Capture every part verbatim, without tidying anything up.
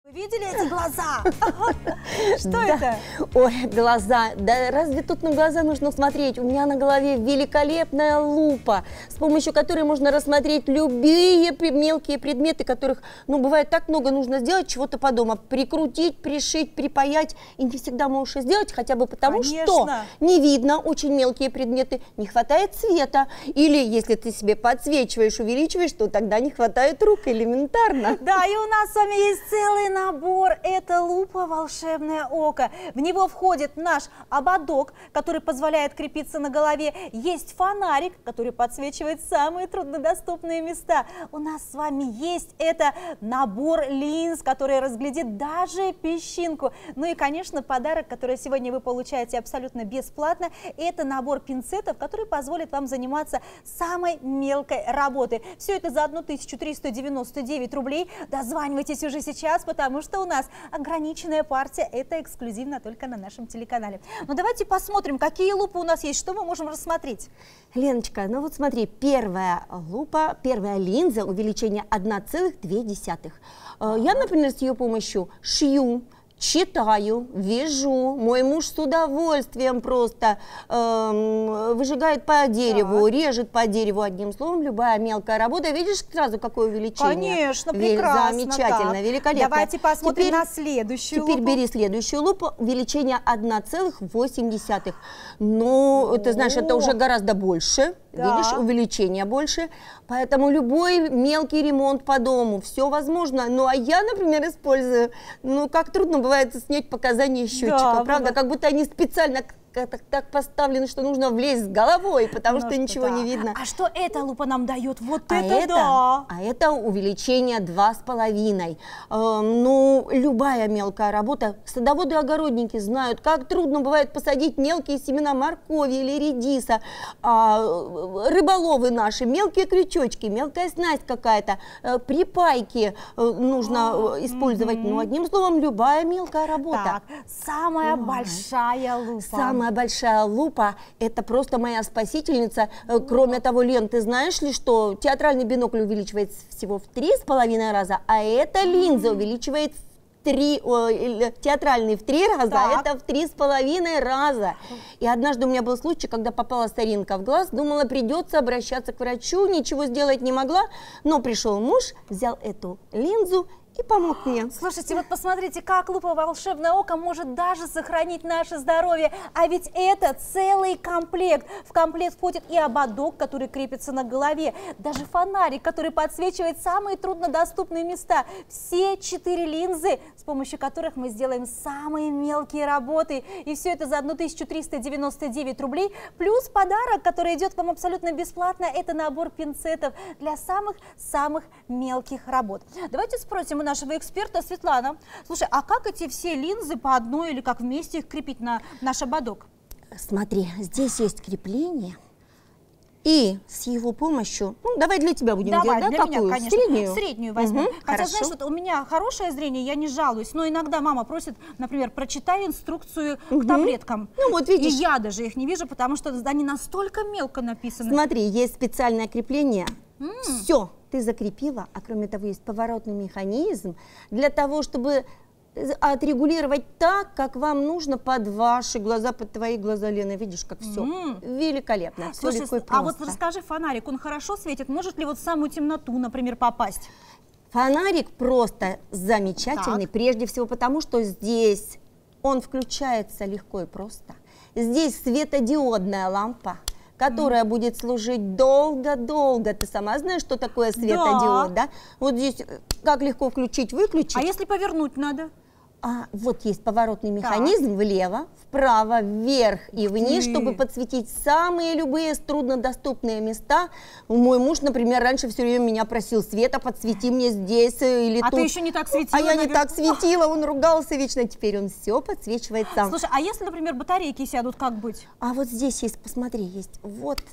Видели эти глаза? Что это? Ой, глаза. Да разве тут на глаза нужно смотреть? У меня на голове великолепная лупа, с помощью которой можно рассмотреть любые мелкие предметы, которых, ну, бывает так много, нужно сделать чего-то по дому. Прикрутить, пришить, припаять. И не всегда можешь это сделать, хотя бы потому, Конечно. что не видно очень мелкие предметы, не хватает цвета. Или если ты себе подсвечиваешь, увеличиваешь, то тогда не хватает рук элементарно. Да, и у нас с вами есть целый набор. Это лупа «Волшебное око». В него входит наш ободок, который позволяет крепиться на голове. Есть фонарик, который подсвечивает самые труднодоступные места. У нас с вами есть это набор линз, который разглядит даже песчинку. Ну и, конечно, подарок, который сегодня вы получаете абсолютно бесплатно. Это набор пинцетов, который позволит вам заниматься самой мелкой работой. Все это за тысячу триста девяносто девять рублей. Дозванивайтесь уже сейчас, потому что у нас ограниченная партия. Это эксклюзивно только на нашем телеканале. Но давайте посмотрим, какие лупы у нас есть, что мы можем рассмотреть. Леночка, ну вот смотри, первая лупа, первая линза увеличения одна целых две десятых. Я, например, с ее помощью шью, читаю, вяжу. Мой муж с удовольствием просто э, выжигает по дереву, так. режет по дереву. Одним словом, любая мелкая работа. Видишь сразу, какое увеличение? Конечно, прекрасно. Замечательно, так. великолепно. Давайте посмотрим теперь, на следующую Теперь лупу. бери следующую лупу. Увеличение одна целых восемь десятых. Ну, ты знаешь, это уже гораздо больше. Да. Видишь, увеличение больше. Поэтому любой мелкий ремонт по дому, все возможно. Ну, а я, например, использую, ну, как трудно бывает снять показания счетчика, да, правда? Да. Как будто они специально так, так поставлены, что нужно влезть с головой, потому ну, что, что ничего да. не видно. А что эта лупа нам дает? Вот а это, это да! А это увеличение два с половиной. Э, ну, любая мелкая работа. Садоводы и огородники знают, как трудно бывает посадить мелкие семена моркови или редиса. А, рыболовы наши, мелкие крючочки, мелкая снасть какая-то, э, припайки э, нужно э, использовать. Mm-hmm. Ну, одним словом, любая мелкая работа. Так, самая Ой. большая лупа. Самая Самая большая лупа – это просто моя спасительница. Кроме того, Лен, ты знаешь ли, что театральный бинокль увеличивается всего в три с половиной раза, а эта линза увеличивает в три, о, театральный в три раза, так. а это в три с половиной раза. И однажды у меня был случай, когда попала соринка в глаз, думала, придется обращаться к врачу, ничего сделать не могла, но пришел муж, взял эту линзу и помог мне. Слушайте, вот посмотрите, как лупа «Волшебное око» может даже сохранить наше здоровье. А ведь это целый комплект. В комплект входит и ободок, который крепится на голове, даже фонарик, который подсвечивает самые труднодоступные места. Все четыре линзы, с помощью которых мы сделаем самые мелкие работы. И все это за тысячу триста девяносто девять рублей. Плюс подарок, который идет вам абсолютно бесплатно, это набор пинцетов для самых-самых мелких работ. Давайте спросим у нашего эксперта. Светлана, слушай, а как эти все линзы по одной или как вместе их крепить на наш ободок? Смотри, здесь есть крепление, и с его помощью, ну, давай для тебя будем давай, делать, да, для какую? Меня, конечно. Среднюю? Среднюю возьмем. Угу, Хотя, хорошо. знаешь, вот у меня хорошее зрение, я не жалуюсь, но иногда мама просит, например, прочитай инструкцию угу. к таблеткам. Ну, вот видишь. И я даже их не вижу, потому что они настолько мелко написаны. Смотри, есть специальное крепление. М. Все, ты закрепила, а кроме того есть поворотный механизм для того, чтобы отрегулировать так, как вам нужно под ваши глаза, под твои глаза, Лена. Видишь, как все Mm. великолепно. Все Слушай, легко и а вот просто. расскажи, фонарик, он хорошо светит? Может ли вот в самую темноту, например, попасть? Фонарик просто замечательный, так. прежде всего потому, что здесь он включается легко и просто. Здесь светодиодная лампа, которая mm. будет служить долго-долго. Ты сама знаешь, что такое светодиод, да? да? Вот здесь как легко включить-выключить. А если повернуть надо? А вот есть поворотный механизм так. влево, вправо, вверх и вниз, Ты. чтобы подсветить самые любые труднодоступные места. Мой муж, например, раньше все время меня просил: Света, подсвети мне здесь или а тут. А ты еще не так светила? А я наверное. не так светила, он ругался вечно, теперь он все подсвечивает сам. Слушай, а если, например, батарейки сядут, как быть? А вот здесь есть, посмотри, есть вот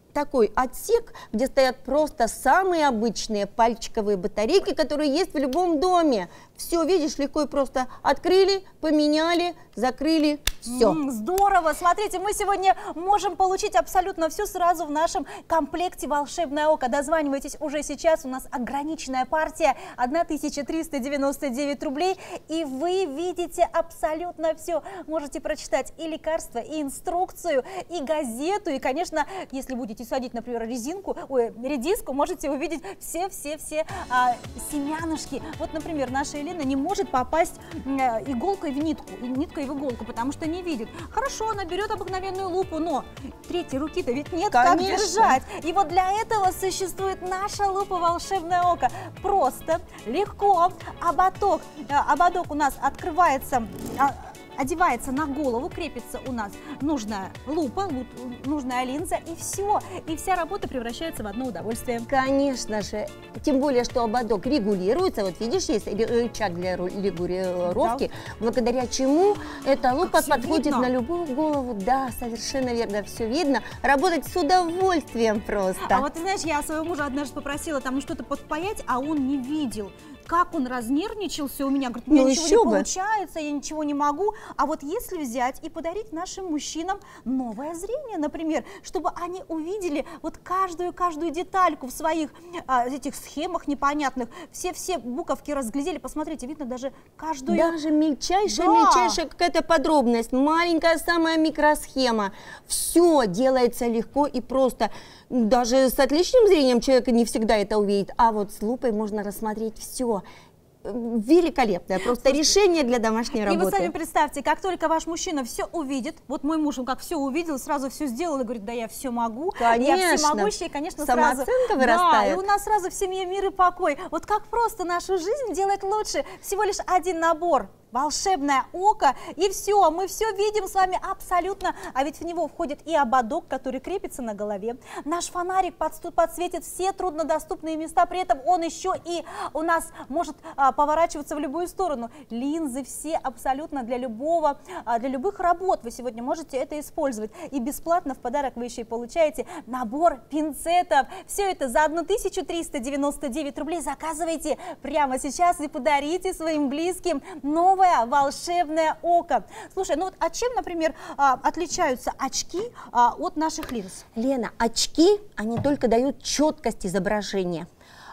такой отсек, где стоят просто самые обычные пальчиковые батарейки, которые есть в любом доме. Все, видишь, легко и просто открыли, поменяли, закрыли, все. М, здорово! Смотрите, мы сегодня можем получить абсолютно все сразу в нашем комплекте «Волшебное око». Дозванивайтесь уже сейчас, у нас ограниченная партия, тысяча триста девяносто девять рублей, и вы видите абсолютно все. Можете прочитать и лекарства, и инструкцию, и газету, и, конечно, если будете садить, например, резинку, ой, редиску, можете увидеть все-все-все а, семянушки. Вот, например, наша Елена не может попасть а, иголкой в нитку, ниткой в иголку, потому что не видит. Хорошо, она берет обыкновенную лупу, но третьей руки-то ведь нет, Конечно. как держать. И вот для этого существует наша лупа «Волшебное око». Просто, легко, ободок, а, ободок у нас открывается, а, одевается на голову, крепится у нас нужная лупа, нужная линза, и все. И вся работа превращается в одно удовольствие. Конечно же, тем более, что ободок регулируется, вот видишь, есть рычаг для регулировки, да. Благодаря чему эта лупа подходит видно. На любую голову. Да, совершенно верно, все видно. Работать с удовольствием просто. А вот ты знаешь, я своего мужа однажды попросила там что-то подпаять, а он не видел. Как он разнервничался у меня, говорит, у меня ну, ничего не бы. получается, я ничего не могу. А вот если взять и подарить нашим мужчинам новое зрение, например, чтобы они увидели вот каждую-каждую детальку в своих а, этих схемах непонятных, все-все буковки разглядели, посмотрите, видно даже каждую... Даже мельчайшая-мельчайшая да. какая-то подробность, маленькая самая микросхема, все делается легко и просто. Даже с отличным зрением человек не всегда это увидит, а вот с лупой можно рассмотреть все. Великолепное просто решение для домашней работы. И вы сами представьте, как только ваш мужчина все увидит, вот мой муж, он как все увидел, сразу все сделал и говорит, да я все могу, конечно. Я всемогущий, конечно, самооценка сразу, вырастает. Да, и у нас сразу в семье мир и покой. Вот как просто нашу жизнь делать лучше, всего лишь один набор. Волшебное око, и все, мы все видим с вами абсолютно, а ведь в него входит и ободок, который крепится на голове, наш фонарик подсветит все труднодоступные места, при этом он еще и у нас может а, поворачиваться в любую сторону, линзы все абсолютно для любого, а, для любых работ вы сегодня можете это использовать, и бесплатно в подарок вы еще и получаете набор пинцетов, все это за тысячу триста девяносто девять рублей, заказывайте прямо сейчас и подарите своим близким новое волшебное око. Слушай, ну вот а чем, например, отличаются очки от наших линз? Лена, очки, они только дают четкость изображения,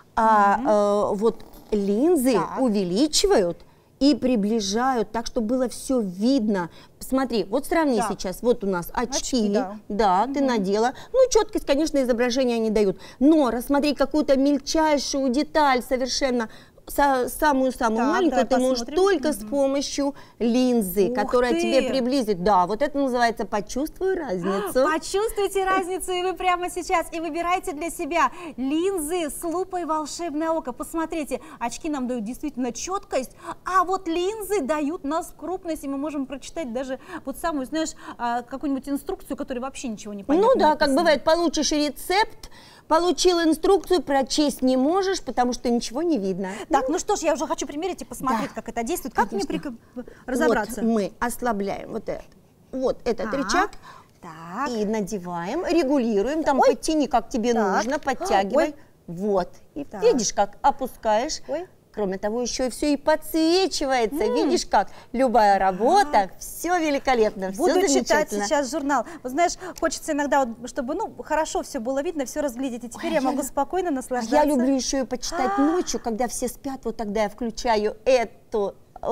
а mm-hmm. э, вот линзы так. увеличивают и приближают, так, чтобы было все видно. Смотри, вот сравни да. сейчас, вот у нас очки, очки да, да угу. ты надела, ну четкость, конечно, изображения они дают, но рассмотреть какую-то мельчайшую деталь совершенно, самую-самую маленькую, ты можешь только угу. с помощью линзы, Ух которая ты. тебе приблизит. Да, вот это называется «почувствуй разницу». Почувствуйте разницу и вы прямо сейчас, и выбирайте для себя линзы с лупой «Волшебное око». Посмотрите, очки нам дают действительно четкость, а вот линзы дают нас крупность, и мы можем прочитать даже вот самую, знаешь, какую-нибудь инструкцию, которой вообще ничего не понятно. Ну да, как бывает, получишь рецепт, получил инструкцию, прочесть не можешь, потому что ничего не видно. Так, ну что ж, я уже хочу примерить и посмотреть, да. как это действует. Как Конечно. мне при... разобраться? Вот мы ослабляем вот это. Вот этот так. рычаг. Так. И надеваем, регулируем. Там Ой. подтяни, как тебе так. нужно, подтягивай. Ой. Вот. И так. видишь, как опускаешь. Ой. Кроме того, еще и все и подсвечивается. Mm. Видишь, как любая работа, а. все великолепно, все Буду замечательно. читать сейчас журнал. Вот знаешь, хочется иногда, вот, чтобы ну хорошо все было видно, все разглядеть. И теперь Ой, я могу я... спокойно наслаждаться. Я люблю еще и почитать а. ночью, когда все спят, вот тогда я включаю эту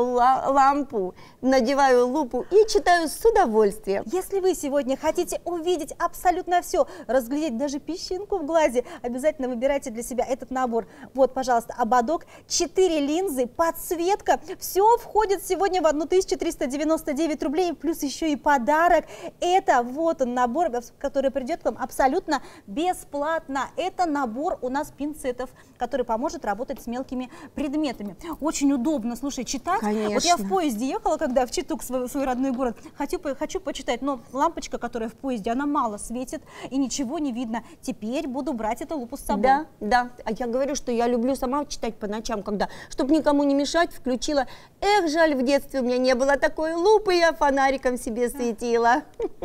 лампу, надеваю лупу и читаю с удовольствием. Если вы сегодня хотите увидеть абсолютно все, разглядеть даже песчинку в глазе, обязательно выбирайте для себя этот набор. Вот, пожалуйста, ободок, четыре линзы, подсветка. Все входит сегодня в тысячу триста девяносто девять рублей, плюс еще и подарок. Это вот он набор, который придет к вам абсолютно бесплатно. Это набор у нас пинцетов, который поможет работать с мелкими предметами. Очень удобно, слушай, читать. Конечно. Вот я в поезде ехала, когда в Читу, свой, свой родной город, хочу, хочу почитать, но лампочка, которая в поезде, она мало светит и ничего не видно. Теперь буду брать эту лупу с собой. Да, да. А я говорю, что я люблю сама читать по ночам, когда, чтобы никому не мешать, включила Эх, жаль, в детстве у меня не было такой лупы, я фонариком себе светила.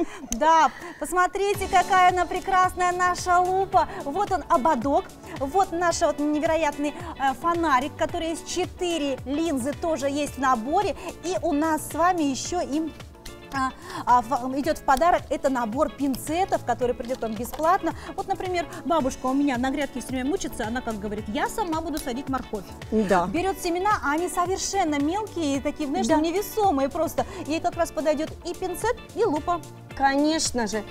Да, посмотрите, какая она прекрасная наша лупа. Вот он ободок, вот наш вот невероятный э, фонарик, который есть четыре линзы, тоже есть в наборе. И у нас с вами еще им А, а, в, идет в подарок, это набор пинцетов, который придет вам бесплатно. Вот, например, бабушка у меня на грядке все время мучится, она как говорит, я сама буду садить морковь. Да. Берет семена, а они совершенно мелкие, такие, знаешь, Да. невесомые просто. Ей как раз подойдет и пинцет, и лупа. Конечно же,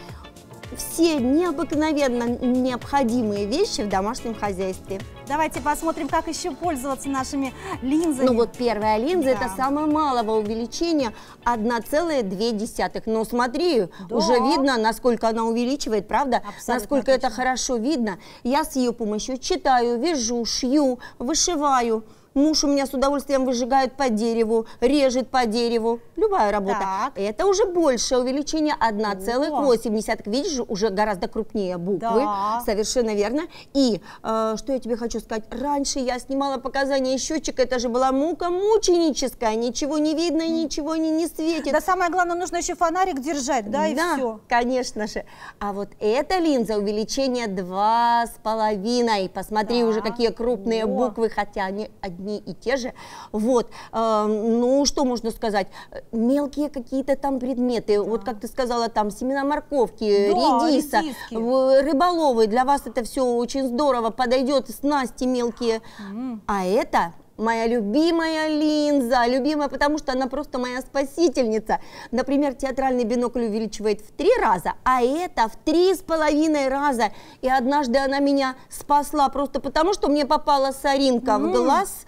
все необыкновенно необходимые вещи в домашнем хозяйстве. Давайте посмотрим, как еще пользоваться нашими линзами. Ну вот первая линза, Да. это самое малого увеличения, одна целая две десятых. Но смотри, Да. уже видно, насколько она увеличивает, правда? Абсолютно Насколько это точно. хорошо видно. Я с ее помощью читаю, вяжу, шью, вышиваю. Муж у меня с удовольствием выжигает по дереву, режет по дереву. Любая работа. Так. Это уже большее увеличение, одна целая восемь десятых. Видишь, уже гораздо крупнее буквы. Да. Совершенно верно. И э, что я тебе хочу сказать. Раньше я снимала показания счетчика, это же была мука мученическая. Ничего не видно, ничего не, не светит. Да, самое главное, нужно еще фонарик держать, да, и все. конечно же. А вот эта линза увеличение два с половиной. Посмотри, Да. уже какие крупные О. буквы, хотя они одни и те же. Вот. Э, ну, что можно сказать? Мелкие какие-то там предметы. Да. Вот как ты сказала, там семена морковки, Да, редиса, редиски. в- рыболовы. Для вас это все очень здорово подойдет. Снасти мелкие. М. А это... Моя любимая линза, любимая, потому что она просто моя спасительница. Например, театральный бинокль увеличивает в три раза, а это в три с половиной раза. И однажды она меня спасла просто потому, что мне попала соринка М. в глаз,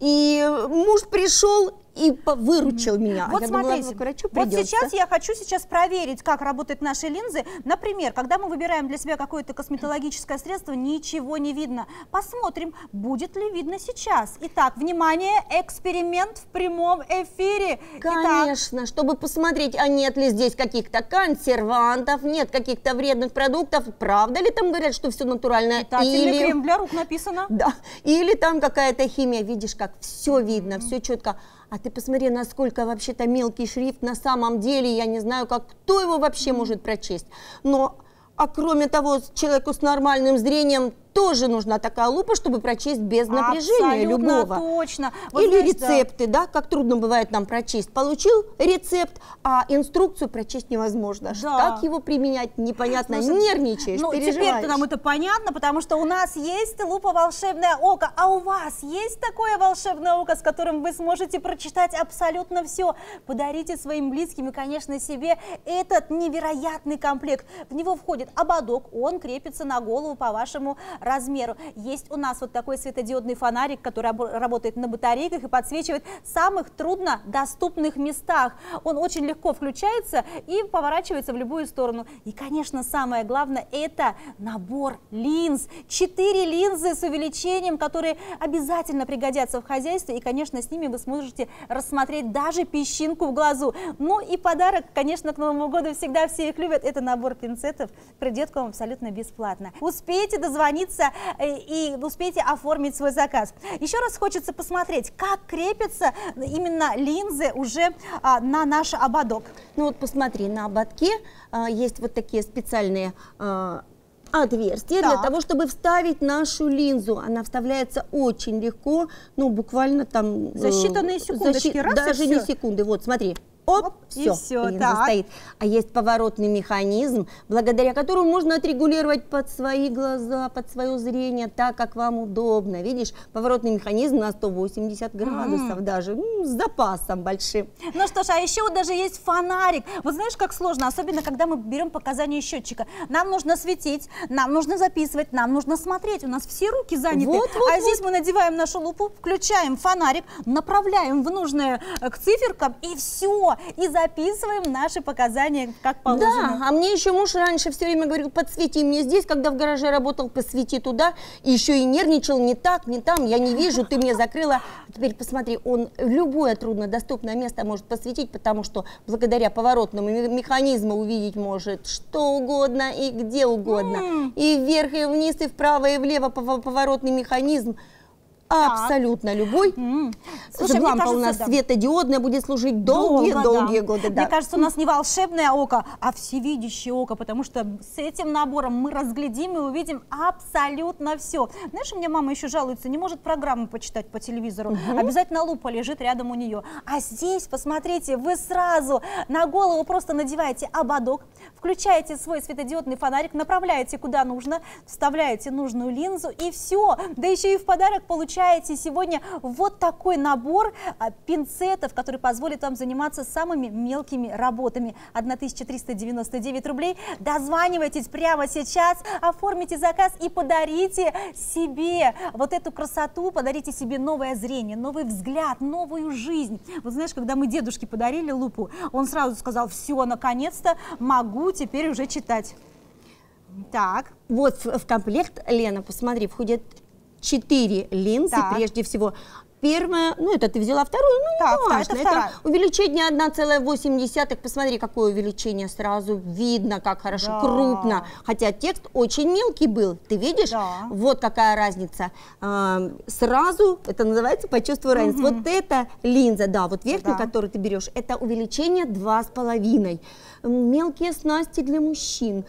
и муж пришел и по- выручил меня. Вот я смотрите, думала, к врачу вот придется. сейчас я хочу сейчас проверить, как работают наши линзы. Например, когда мы выбираем для себя какое-то косметологическое средство, ничего не видно. Посмотрим, будет ли видно сейчас. Итак, внимание, эксперимент в прямом эфире. Итак, Конечно, чтобы посмотреть, а нет ли здесь каких-то консервантов, нет каких-то вредных продуктов, правда ли там говорят, что все натуральное, питательный или... крем для рук написано. Да, или там какая-то химия, видишь, как все видно, все четко. А ты посмотри, насколько вообще-то мелкий шрифт на самом деле, я не знаю, как кто его вообще может прочесть. Но, а кроме того, человеку с нормальным зрением тоже нужна такая лупа, чтобы прочесть без напряжения Абсолютно любого. точно. Вот Или знаешь, да. рецепты, да, как трудно бывает нам прочесть. Получил рецепт, а инструкцию прочесть невозможно. Да. Как его применять, непонятно, Слушай, нервничаешь, ну, переживаешь. теперь-то нам это понятно, потому что у нас есть лупа волшебное око, а у вас есть такое волшебное око, с которым вы сможете прочитать абсолютно все. Подарите своим близким и, конечно, себе этот невероятный комплект. В него входит ободок, он крепится на голову по вашему размеру. Есть у нас вот такой светодиодный фонарик, который рабо- работает на батарейках и подсвечивает в самых труднодоступных местах. Он очень легко включается и поворачивается в любую сторону. И, конечно, самое главное, это набор линз. Четыре линзы с увеличением, которые обязательно пригодятся в хозяйстве. И, конечно, с ними вы сможете рассмотреть даже песчинку в глазу. Ну и подарок, конечно, к Новому году всегда все их любят. Это набор пинцетов. Придет к вам абсолютно бесплатно. Успейте дозвониться э, и успейте оформить свой заказ. Еще раз хочется посмотреть, как крепятся именно линзы уже а, на наш ободок. Ну вот посмотри, на ободке а, есть вот такие специальные а, отверстия для Так. того, чтобы вставить нашу линзу. Она вставляется очень легко, ну буквально там... За э, считанные за секундочки, щи- раз и Даже не всё. секунды, вот смотри. Оп, Оп, и все, всё, линза так. стоит. А есть поворотный механизм, благодаря которому можно отрегулировать под свои глаза, под свое зрение, так, как вам удобно. Видишь, поворотный механизм на сто восемьдесят градусов даже, м, с запасом большим. Ну что ж, а еще вот даже есть фонарик. Вот знаешь, как сложно, особенно когда мы берем показания счетчика. Нам нужно светить, нам нужно записывать, нам нужно смотреть. У нас все руки заняты. Вот, вот, а вот. здесь мы надеваем нашу лупу, включаем фонарик, направляем в нужное э, к циферкам и все. И записываем наши показания как положено. Да, а мне еще муж раньше все время говорил, подсвети мне здесь, когда в гараже работал, посвети туда. И еще и нервничал, не так, не там, я не вижу, ты мне закрыла. А теперь посмотри, он любое труднодоступное место может посветить, потому что благодаря поворотному ме- механизму увидеть может что угодно и где угодно. М. И вверх, и вниз, и вправо, и влево пов- поворотный механизм. абсолютно любой. М. Слушай, мне Лампа у кажется, нас да. светодиодная, будет служить долгие-долгие да. годы. Да. Мне кажется, у нас не волшебное око, а всевидящее око, потому что с этим набором мы разглядим и увидим абсолютно все. Знаешь, у меня мама еще жалуется, не может программу почитать по телевизору. Угу. Обязательно лупа лежит рядом у нее. А здесь, посмотрите, вы сразу на голову просто надеваете ободок, включаете свой светодиодный фонарик, направляете куда нужно, вставляете нужную линзу и все. Да еще и в подарок получаете сегодня вот такой набор а, пинцетов, который позволит вам заниматься самыми мелкими работами. тысяча триста девяносто девять рублей. Дозванивайтесь прямо сейчас, оформите заказ и подарите себе вот эту красоту, подарите себе новое зрение, новый взгляд, новую жизнь. Вот знаешь, когда мы дедушке подарили лупу, он сразу сказал: все, наконец-то могу теперь уже читать. Так. Вот в, в комплект, Лена, посмотри, входят четыре линзы, так. Прежде всего. Первая, ну это ты взяла вторую, ну так, не важно, это, это увеличение одна целая восемь десятых, посмотри, какое увеличение, сразу видно, как хорошо, да. Крупно, хотя текст очень мелкий был, ты видишь, да. Вот какая разница, а, сразу, это называется почувствуй разницу, угу. Вот эта линза, да, вот верхнюю, да. Которую ты берешь, это увеличение два с половиной, мелкие снасти для мужчин,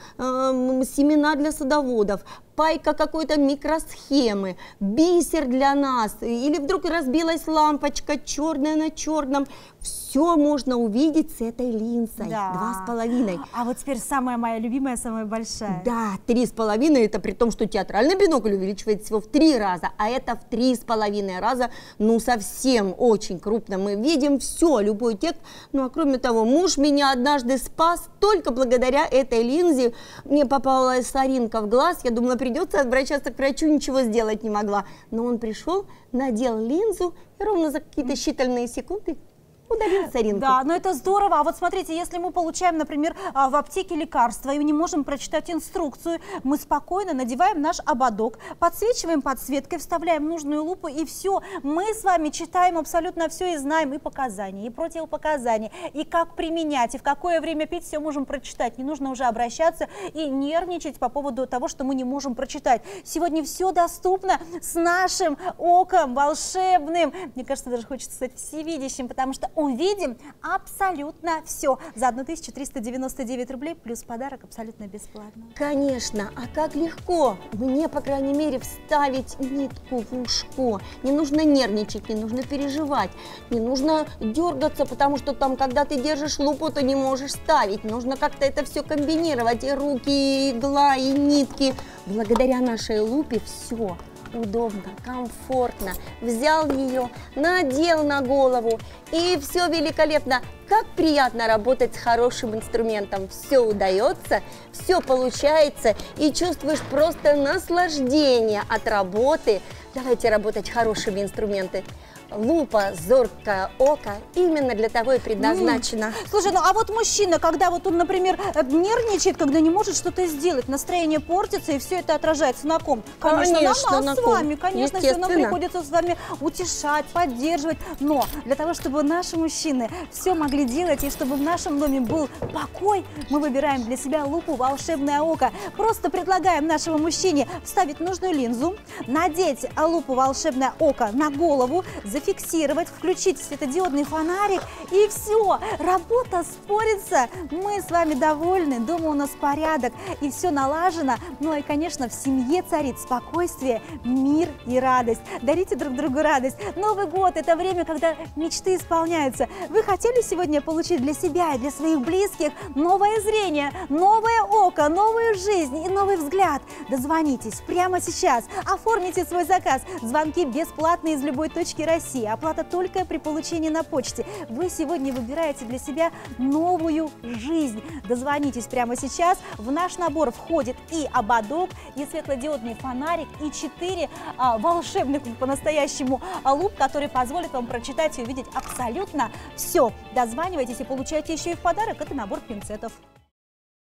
семена для садоводов, пайка какой-то микросхемы, бисер для нас, или вдруг разбилась лампочка черная на черном, все можно увидеть с этой линзой, да. Два с половиной. А вот теперь самая моя любимая, самая большая. Да, три с половиной, это при том, что театральный бинокль увеличивает всего в три раза, а это в три с половиной раза, ну совсем очень крупно, мы видим все, любой текст, ну а кроме того, муж меня однажды спас только благодаря этой линзе, мне попалась соринка в глаз, я думала, придется обращаться к врачу, ничего сделать не могла. Но он пришел, надел линзу, и ровно за какие-то считанные секунды удалил соринку. Да, но это здорово. А вот смотрите, если мы получаем, например, в аптеке лекарства и не можем прочитать инструкцию, мы спокойно надеваем наш ободок, подсвечиваем подсветкой, вставляем нужную лупу, и все. Мы с вами читаем абсолютно все и знаем и показания, и противопоказания, и как применять, и в какое время пить, все можем прочитать. Не нужно уже обращаться и нервничать по поводу того, что мы не можем прочитать. Сегодня все доступно с нашим оком волшебным. Мне кажется, даже хочется стать всевидящим, потому что увидим абсолютно все за тысячу триста девяносто девять рублей плюс подарок абсолютно бесплатно. Конечно, а как легко мне, по крайней мере, вставить нитку в ушко. Не нужно нервничать, не нужно переживать, не нужно дергаться, потому что там, когда ты держишь лупу, то не можешь ставить. Нужно как-то это все комбинировать, и руки, и игла, и нитки. Благодаря нашей лупе все удобно, комфортно. Взял ее, надел на голову, и все великолепно. Как приятно работать с хорошим инструментом. Все удается, все получается, и чувствуешь просто наслаждение от работы. Давайте работать хорошими инструментами. Лупа, зоркое око именно для того и предназначена. Mm. Слушай, ну а вот мужчина, когда вот он, например, нервничает, когда не может что-то сделать, настроение портится, и все это отражается на ком? Конечно, конечно на нас на с вами, конечно, все нам приходится с вами утешать, поддерживать. Но для того, чтобы наши мужчины все могли делать, и чтобы в нашем доме был покой, мы выбираем для себя лупу «Волшебное око». Просто предлагаем нашему мужчине вставить нужную линзу, надеть лупу «Волшебное око» на голову, зафиксировать, включить светодиодный фонарик, и все, работа спорится, мы с вами довольны, дома у нас порядок, и все налажено. Ну и, конечно, в семье царит спокойствие, мир и радость. Дарите друг другу радость. Новый год – это время, когда мечты исполняются. Вы хотели сегодня получить для себя и для своих близких новое зрение, новое око, новую жизнь и новый взгляд? Дозвонитесь прямо сейчас, оформите свой заказ. Звонки бесплатные из любой точки России. Оплата только при получении на почте. Вы сегодня выбираете для себя новую жизнь. Дозвонитесь прямо сейчас. В наш набор входит и ободок, и светлодиодный фонарик, и четыре а, волшебных по-настоящему луп, которые позволят вам прочитать и увидеть абсолютно все. Дозванивайтесь и получайте еще и в подарок. Это набор пинцетов.